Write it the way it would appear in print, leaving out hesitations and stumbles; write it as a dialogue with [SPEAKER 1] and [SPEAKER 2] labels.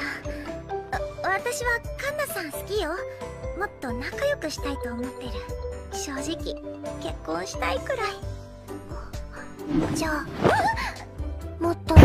[SPEAKER 1] 私はカンナさん好きよ。もっと仲良くしたいと思ってる。正直結婚したいくらい。じゃあもっと